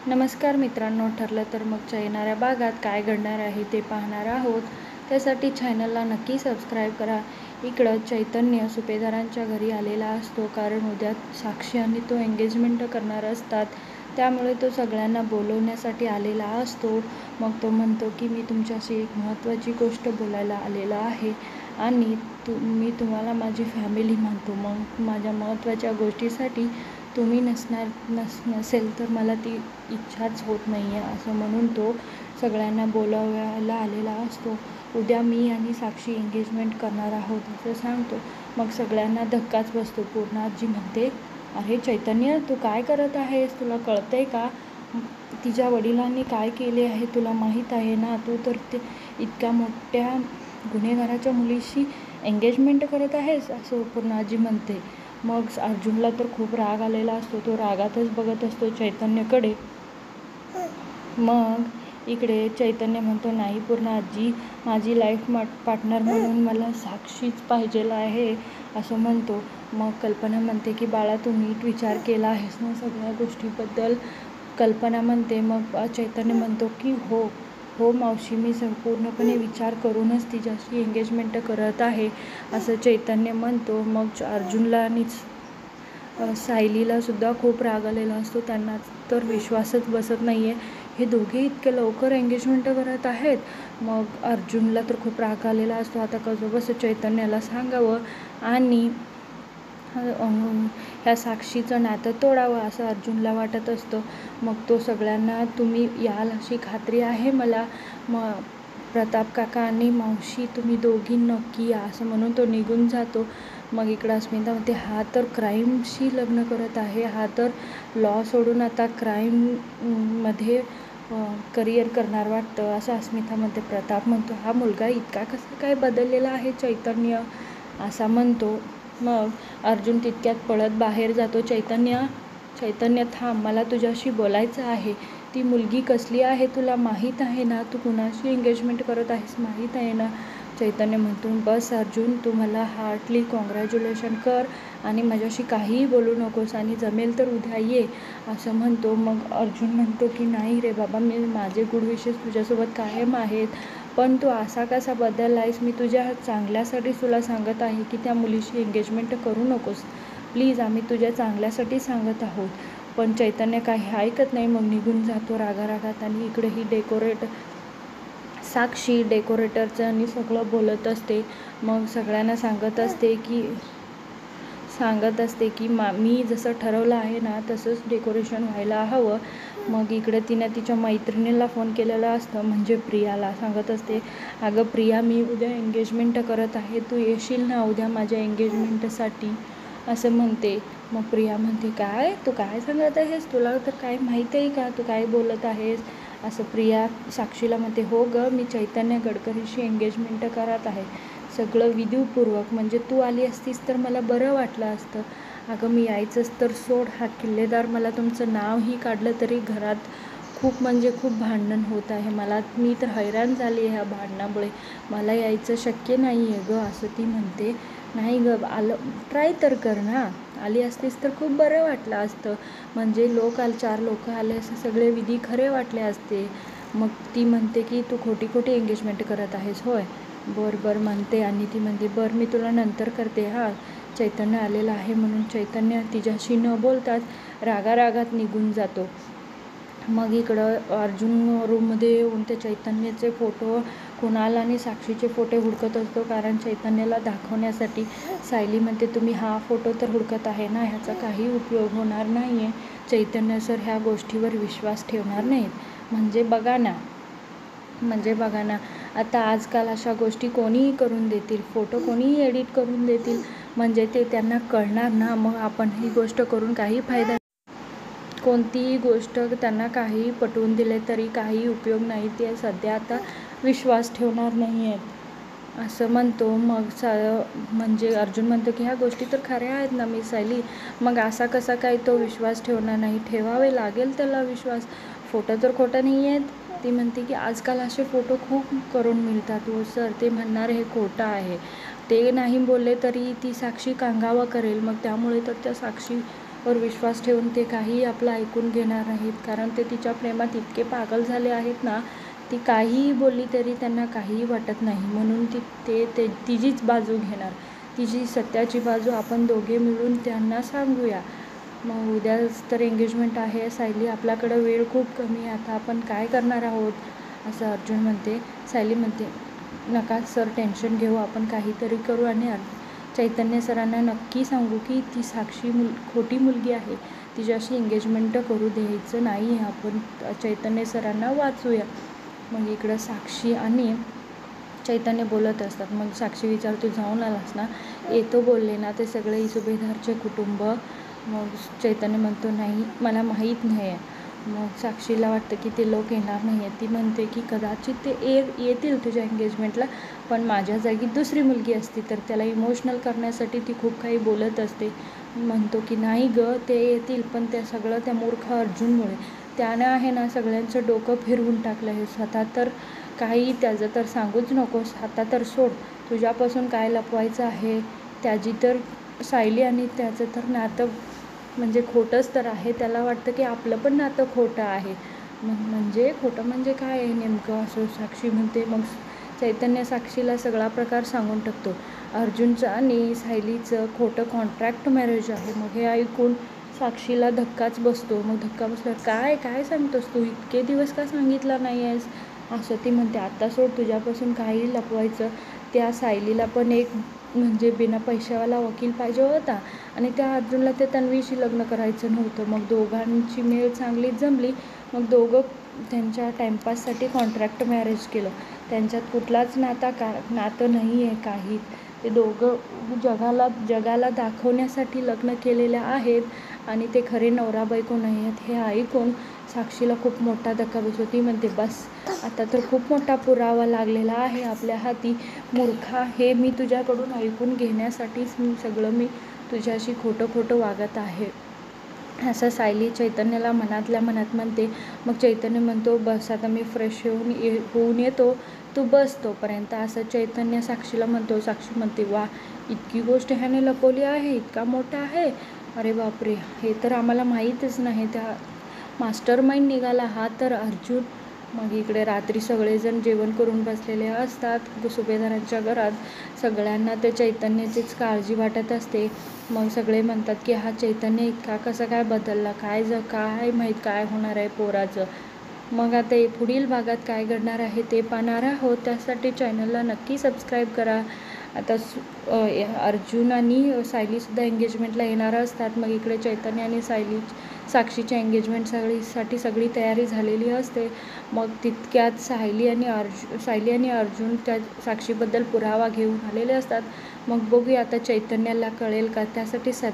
नमस्कार मित्रांनो, ठरलं तर मगच्या येणाऱ्या भागात काय घडणार आहे ते पाहणार आहोत. त्यासाठी चॅनलला नक्की सबस्क्राईब करा. इकडं चैतन्य सुपेदारांच्या घरी आलेला असतो, कारण उद्या साक्षी आणि तो एंगेजमेंट करणार असतात. त्यामुळे तो सगळ्यांना बोलवण्यासाठी आलेला असतो. मग तो म्हणतो की मी तुमच्याशी एक महत्त्वाची गोष्ट बोलायला आलेला आहे आणि मी तुम्हाला माझी फॅमिली मानतो. मग माझ्या महत्त्वाच्या गोष्टीसाठी तुम्ही नसेल तर मला ती इच्छाच होत नाही आहे, असं म्हणून तो सगळ्यांना बोलावायला आलेला असतो. उद्या मी आणि साक्षी एंगेजमेंट करणार आहोत असं सांगतो. मग सगळ्यांना धक्काच बसतो. पूर्ण आजी म्हणते, अरे चैतन्य, तू काय करत आहेस? तुला कळतंय का तिच्या वडिलांनी काय केले आहे? तुला माहीत आहे ना, तू तर ते इतक्या मोठ्या गुन्हेगाराच्या मुलीशी एंगेजमेंट करत आहेस, असं पूर्ण आजी म्हणते. मग अर्जुनला तर खूप राग आलेला असतो. तो रागातच बघत असतो चैतन्यकडे. मग इकडे चैतन्य म्हणतो, नाही पूर्ण आजी, माझी लाईफ पार्टनर म्हणून मला साक्षीच पाहिजेला आहे, असं म्हणतो. मग कल्पना म्हणते की बाळा, तू नीट विचार केला आहेस ना सगळ्या गोष्टीबद्दल? कल्पना म्हणते. मग चैतन्य म्हणतो की हो मावशी, मी पूर्णपणे विचार करूनच तिच्याशी एंगेजमेंट करत आहे, असं चैतन्य म्हणतो. मग अर्जुनला आणि सायलीला सुद्धा खूप राग आलेला असतो. त्यांना तर विश्वासच बसत नाही आहे, हे दोघे इतके लवकर एंगेजमेंट करत आहेत. मग अर्जुनला तर खूप राग आलेला असतो. आता कसं चैतन्याला सांगावं आणि ह्या साक्षीचं नातं तोडावं असं अर्जुनला वाटत असतं. मग तो सगळ्यांना, तुम्ही याल अशी खात्री आहे मला, मग प्रताप काका आणि मावशी तुम्ही दोघी नक्की या, असं म्हणून तो निघून जातो. मग इकडं अस्मिता म्हणते, हा तर क्राईमशी लग्न करत आहे, हा तर लॉ सोडून आता क्राईममध्ये करिअर करणार वाटतं, असं अस्मिता म्हणते. प्रताप म्हणतो, हा मुलगा इतका कसा काय बदललेला आहे चैतन्य, असा म्हणतो. मग अर्जुन तितक्यात पळत बाहेर जातो. चैतन्य थांब, मला तुझ्याशी बोलायचं आहे. ती मुलगी कसली आहे तुला माहीत आहे ना? तू कुणाशी एंगेजमेंट करत आहेस माहीत आहे ना? चैतन्य म्हणतो, बस अर्जुन, तू मला हार्टली कॉंग्रॅच्युलेशन कर आणि माझ्याशी काहीही बोलू नकोस आणि जमेल तर उद्या ये, असं म्हणतो. मग अर्जुन म्हणतो की नाही रे बाबा, माझे गुड विशेस तुझ्यासोबत कायम आहेत, पण तू असा कसा बदलला आहेस? मी तुझ्या चांगल्यासाठी तुला सांगत आहे की त्या मुलीशी एंगेजमेंट करू नकोस प्लीज, आम्ही तुझ्या चांगल्यासाठी सांगत आहोत. पण चैतन्य काही ऐकत नाही. मग निघून जातो रागारागात. आणि इकडे ही साक्षी डेकोरेटरचं आणि सगळं बोलत असते. मग सगळ्यांना सांगत असते की मी जसं ठरवलं आहे ना तसंच डेकोरेशन व्हायला हवं. मग इकडे तिने तिच्या मैत्रिणीला फोन केलेला असतं, म्हणजे प्रियाला. सांगत असते, अगं प्रिया, मी उद्या एंगेजमेंट करत आहे, तू येशील ना उद्या माझ्या एंगेजमेंटसाठी, असं म्हणते. मग प्रिया म्हणते, काय तू काय सांगत आहेस? तुला तर काय माहीत आहे का तू काय बोलत आहेस, असं प्रिया साक्षीला म्हणते. हो गं, मी चैतन्य गडकरीशी एंगेजमेंट करत आहे, सगळं विधिपूर्वक. म्हणजे तू आली असतीस तर मला बरं वाटलं असतं. अगं मी यायचंच तर सोड, हा किल्लेदार मला तुमचं नावही काढलं तरी घरात खूप भांडण होत आहे. मी तर हैराण झाली ह्या भांडणामुळे, मला यायचं शक्य नाही आहे गं, असं ती म्हणते. नाही गं, ट्राय तर कर ना, आली असतीस तर खूप बरं वाटलं असतं. म्हणजे 4 लोक आले असते, सगळे विधी खरे वाटले असते. मग ती म्हणते की तू खोटी एंगेजमेंट करत आहेस होय? बरं म्हणते. आणि ती म्हणते, बरं मी तुला नंतर करते हा, चैतन्य आलेला आहे म्हणून. चैतन्य तिच्याशी न बोलताच रागारागात निघून जातो. मग इकडं अर्जुन रूममध्ये येऊन ते चैतन्याचे फोटो, कुणाल आणि साक्षीचे फोटो हुडकत असतो, कारण चैतन्याला दाखवण्यासाठी. सायली म्हणते, तुम्ही हा फोटो तर हुडकत आहे ना, ह्याचा काही उपयोग होणार नाही आहे. चैतन्य सर ह्या गोष्टीवर विश्वास ठेवणार नाहीत. म्हणजे बघा ना, आता आजकाल अशा गोष्टी कोणीही करून देतील, फोटो कोणीही एडिट करून देतील, म्हणजे ते त्यांना कळणार ना. मग आपण ही गोष्ट करून काही फायदा, कोणतीही गोष्ट त्यांना काही पटवून दिले तरी काही उपयोग नाही, ते सध्या आता विश्वास ठेवणार नाही आहेत, असं म्हणतो. मग म्हणजे अर्जुन म्हणतो की ह्या गोष्टी तर खऱ्या आहेत ना मी सायली, मग असा कसा काय तो विश्वास ठेवणार नाही? ठेवावे लागेल त्याला विश्वास, फोटो तर खोटा नाही आहेत. ती म्हणते की आजकाल असे फोटो खूप करून मिळतात हो सर, ते म्हणणार हे खोटं आहे, ते नाही बोलले तरी ती साक्षी कांगावा करेल, मग त्यामुळे तर त्या साक्षी वर विश्वास ठेवून ते काही आपलं ऐकून घेणार नाहीत, कारण ते तिच्या प्रेमात इतके पागल झाले आहेत ना, ती काहीही बोलली तरी त्यांना काहीही वाटत नाही. म्हणून ते तिचीच बाजू घेणार, तिची सत्याची बाजू आपण दोघे मिळून त्यांना सांगूया. मग उद्याच तर एंगेजमेंट आहे सायली, आपल्याकडं वेळ खूप कमी आहे, आता आपण काय करणार आहोत असं अर्जुन म्हणते. सायली म्हणते, नका सर टेन्शन घेऊ, आपण काहीतरी करू आणि चैतन्य सरांना नक्की सांगू की ती साक्षी खोटी मुलगी आहे, तिच्याशी एंगेजमेंट करू द्यायचं नाही, आपण चैतन्य सरांना वाचूया. मग इकडं साक्षी आणि चैतन्य बोलत असतात. मग साक्षी विचारतो, जाऊन आलास ना? येतो बोलले ना ते सगळे सुभेदारचे कुटुंब. मग चैतन्य म्हणतो, नाही मला माहीत नाही आहे. मग साक्षीला वाटतं की ते लोक येणार नाही आहेत. ती म्हणते की कदाचित ते येतील तुझ्या एंगेजमेंटला, पण माझ्या जागी दुसरी मुलगी असती तर. त्याला इमोशनल करण्यासाठी ती खूप काही बोलत असते. म्हणतो की नाही गं, ते येतील, पण ते सगळं त्या मूर्ख अर्जुनमुळे. त्यानं आहे ना सगळ्यांचं डोकं फिरवून टाकलं आहे. स्वतः तर काही त्याचं तर सांगूच नकोस, आता तर सोड, तुझ्यापासून काय लपवायचं आहे. त्याची तर सायली आणि त्याचं तर नातं म्हणजे खोटंच तर आहे. त्याला वाटतं की आपलं पण नातं खोटं आहे. म्हणजे खोटं म्हणजे काय आहे नेमकं असं साक्षी म्हणते. मग चैतन्य साक्षीला सगळा प्रकार सांगून टाकतो. अर्जुनचं आणि सायलीचं खोटं कॉन्ट्रॅक्ट मॅरेज आहे. मग हे ऐकून साक्षीला धक्काच बसतो. मग धक्का बसल्यावर काय सांगतोस तू, इतके दिवस का सांगितला नाही आहेस असं ती म्हणते. आता सोड, तुझ्यापासून काही लपवायचं. त्या सायलीला पण एक म्हणजे बिना पैशावाला वकील पाहिजे होता आणि त्या अर्जुनला ते तन्वीशी लग्न करायचं नव्हतं. मग दोघांची मेळ चांगलीच जमली. मग दोघं त्यांच्या टाईमपाससाठी कॉन्ट्रॅक्ट मॅरेज केलं. त्यांच्यात कुठलाच नातं नाही आहे काही. ते दोघं जगाला दाखवण्यासाठी लग्न केलेले आहेत आणि ते खरे नवरा बायको नाही आहेत. हे ऐकून साक्षीला खूप मोठा धक्का बसतो. ती म्हणते, बस आता तर खूप मोठा पुरावा लागलेला आहे आपल्या हाती. मूर्खा, हे मी तुझ्याकडून ऐकून घेण्यासाठीच मी तुझ्याशी खोटं वागत आहे असं सायली चैतन्याला मनातल्या मनात म्हणते. मग चैतन्य म्हणतो, बस आता मी फ्रेश होऊन येतो, तू बस तोपर्यंत असं चैतन्य साक्षीला म्हणतो. साक्षी म्हणते, वा, इतकी गोष्ट ह्याने लपवली आहे, इतका मोठा आहे, अरे बापरे, हे तर आम्हाला माहीतच नाही. त्या मास्टर माइंड निघाला हा तर अर्जुन. मग इकडे रात्री सगळेजण जेवण करून बसलेले असतात सुभेदारांच्या घरात. सगळ्यांना ते चैतन्याचीच काळजी वाटत असते. मग सगळे म्हणतात की हा चैतन्य इतका कसं काय बदलला, काय माहीत काय होणार आहे पोराचं. मग आता पुढील भागात काय घडणार आहे ते पाहणार आहोत. त्यासाठी चॅनलला नक्की सबस्क्राईब करा. आता अर्जुन आणि सायलीसुद्धा एंगेजमेंटला येणार असतात. मग इकडे चैतन्य आणि साक्षीच्या एंगेजमेंटसाठी सगळी तयारी झालेली असते. मग तितक्यात सायली आणि अर्जुन त्या साक्षीबद्दल पुरावा घेऊन आलेले असतात. मग बघूया आता चैतन्याला कळेल का, त्यासाठी